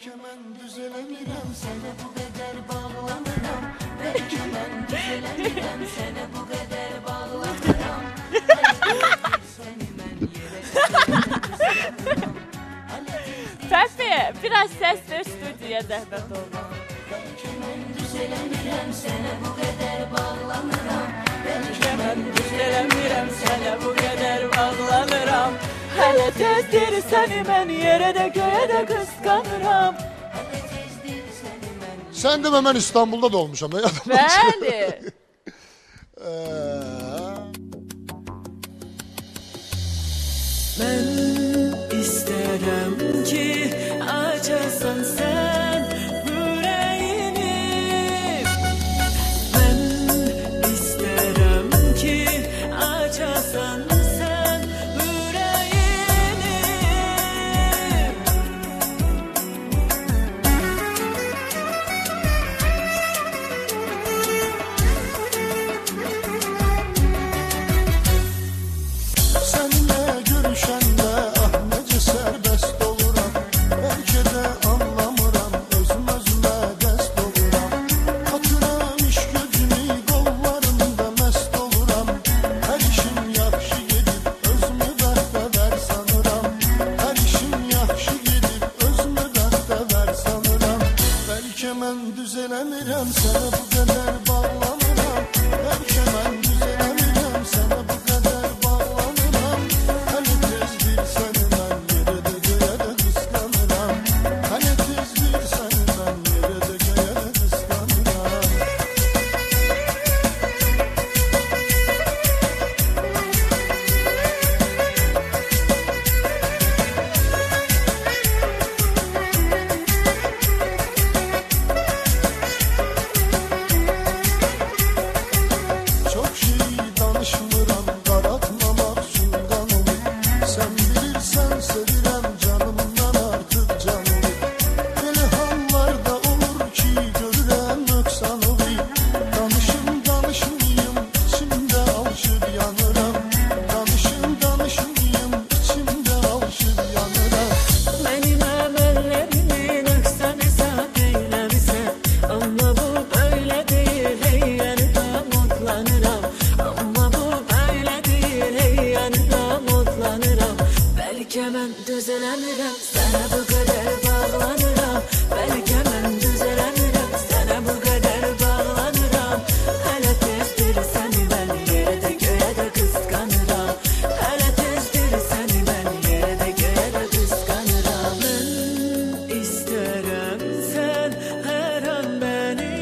Belki mən düzələmirəm, sənə bu qədər bağlanıram. Belki mən düzələmirəm, sənə bu qədər bağlanıram. Səni mən yerə düzələmirəm. Fəfi, biraz səs ver stüdiyaya zəhmət olma. Belki mən düzələmirəm, sənə bu qədər bağlanıram. Belki mən Düzələmirəm, sənə bu qədər bağlanıram. Hələ tezdir səni mən yerə də göyə də qısqanıram. Sən demə mən İstanbulda da olmuşam. Bəli. Mən istərəm ki, açasan sən ürəyini. Mən istərəm ki, açasan sən ürəyini. Səninlə görüşəndə ah necə sərbəst oluram. Bəlkə də anlamıram, özümə dəst oluram. Atıram iş gözünü qollarında məst oluram. Hər işim yaxşı gedib, özümü bəxtəvər sanıram. Hər işim yaxşı gedib, özümü bəxtəvər sanıram. Bəlkə mən düzələmirəm, sənə bu qədər bağlanıram. Bəlkə mən düzələmirəm, sənə bu qədər bağlanıram. Hələ tezdir səni mən yerə də göyə də qısqanıram. Hələ tezdir səni mən yerə də göyə də qısqanıram. Çox şey danışmıram, qaratmamaq sunqan olur. Sən bilirsən, sevirəm canımdan artıq can olur. Belə hallarda olur ki, görürəm nöqsan olur. Danışmayım, içimdə alışıb yanıram. Danışmayım, içimdə alışıb yanıram. Mənim əməllərimi nöqsan hesab eyləmisən. Amma bu böyle deyil, hey yanıram otlanıram. Amma bu böyle deyil, hey yanıram otlanıram. Bəlkə mən düzələmirəm, sənə bu qədər bağlanıram. Bəlkə mən düzələmirəm, sənə bu qədər bağlanıram. Hələ tezdir səni mən yerə də göyə də qısqanıram. Hələ tezdir səni mən yerə də göyə də qısqanıram. Mən istərəm sən hər an məni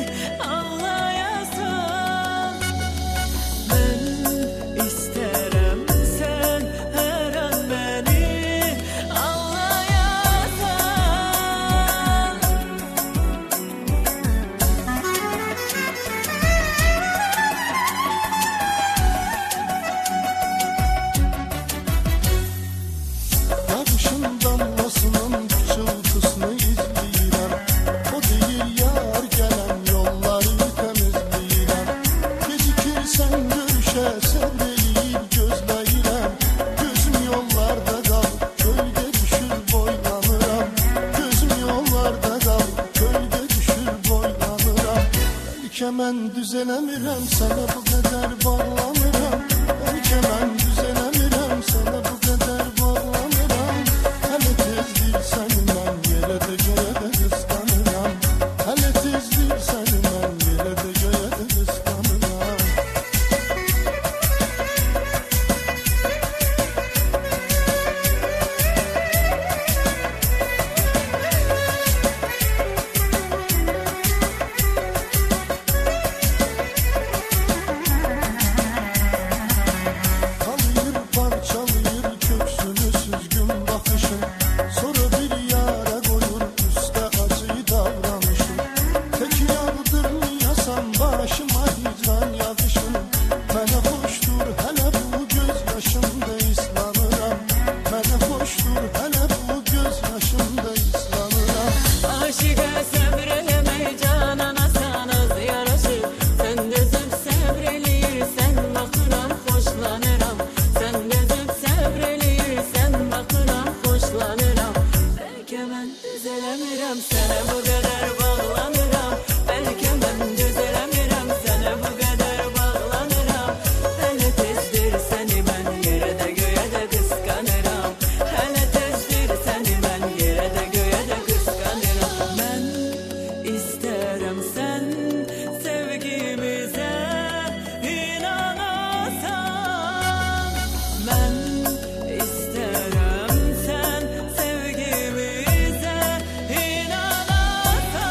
anlayasan. Mən istərəm sən hər an məni mən düzələmirəm, sənə bu qədər bağlanıram. Bəlkə mən düzələmirəm, sənə bu qədər bağlanıram. Hələ tezdir səni mən yerə də göyə də qısqanıram. Hələ tezdir səni mən yerə də göyə də qısqanıram. Kalıyır parçalıyır köksünü süzgün bakışın. Sonra bir yara koyur üste acı davranışın. Tek yardırmayasan başıma hicran yazışın. Mənə xoşdur hələ bu göz yaşımda islanıram. Mənə xoşdur hələ bu göz yaşımda islanıram. Aşıqa səbr eləmək canana sanız yaraşır. Sən dözüb səbr eləyirsən, baxıram xoşlanıram. Sən dözüb səbr eləyirsən, baxıram xoşlanıram. Bəlkə mən mən düzələmirəm, sənə bu qədər bağlanıram. Bəlkə mən düzələmirəm, sənə bu qədər bağlanıram. Hələ tezdir səni mən yerə də göyə də qısqanıram. Hələ tezdir səni mən yerə də göyə də qısqanıram. Mən istərəm sən sevgimizə inanasan. Mən istərəm sən sevgimizə inanasan.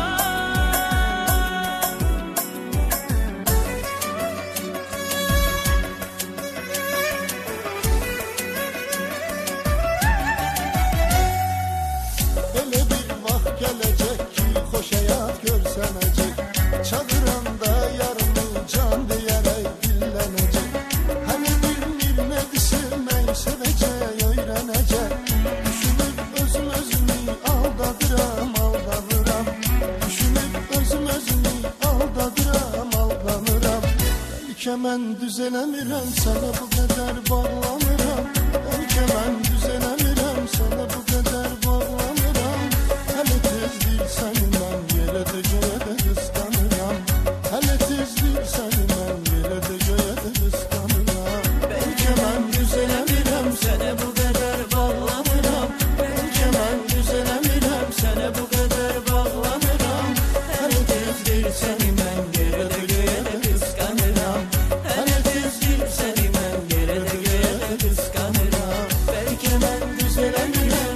Elə bir vaxt gələcək ki, xoş həyat görsənəcək. Çağıranda yarımı can deyərək dillənəcək. Hələ bilmir nədir mən sevəcək, öyrənəcək. Düşünüb özüm özümü aldadıram, aldanıram. Düşünüb özüm özümü aldadıram, aldanıram. Bəlkə mən düzələmirəm, sənə bu qədər bağlanıram. Bəlkə mən düzələmirəm, sənə bu qədər bağlanıram. Hələ tezdir səni mən yerə də göyə də qısqanıram. Hələ tezdir səni mən yerə də göyə də qısqanıram. Bəlkə mən düzələmirəm, sənə bu qədər bağlanıram. Bəlkə mən düzələmirəm, sənə bu qədər bağlanıram. Hələ tezdir səni mən yerə də göyə də qısqanıram. Hələ tezdir səni mən yerə də göyə də qısqanıram. Bəlkə mən düzələmirəm.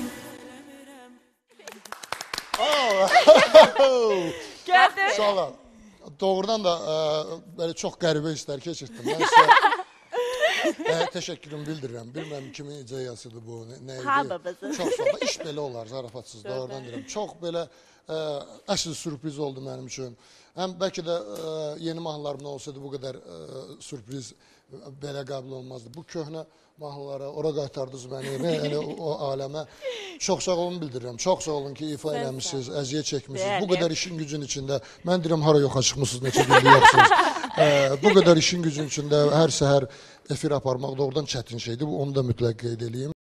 Gördün? Sağ olun. Doğrudan da böyle çok qəribə hisslər keçirdim. Mən sizə təşəkkürümü bildirirəm. Bilməm kimin ideyasıdır bu, nə idi? Hamımızın. Çox sağ olun. İş belə olar, zarafatsız. Doğrudan deyirəm. Çox belə əsl sürpriz oldu mənim üçün. Həm bəlkə də yeni mahnılarımda olsaydı bu qədər sürpriz belə qəbul olmazdı. Bu köhnə mahnılara ora qaytardınız məni, yəni o aləmə. Çox sağ olun bildirirəm. Çox sağ olun ki, ifa eləmişsiniz, əziyyət çəkmişsiniz. Bu qədər işin gücün içində. Mən deyirəm, hara yoxa çıxmışsınız, neçə gündür yoxsunuz. Bu qədər işin gücün içində hər səhər efir aparmaq doğrudan çətin şeydir. Onu da mütləq qeyd edeyim.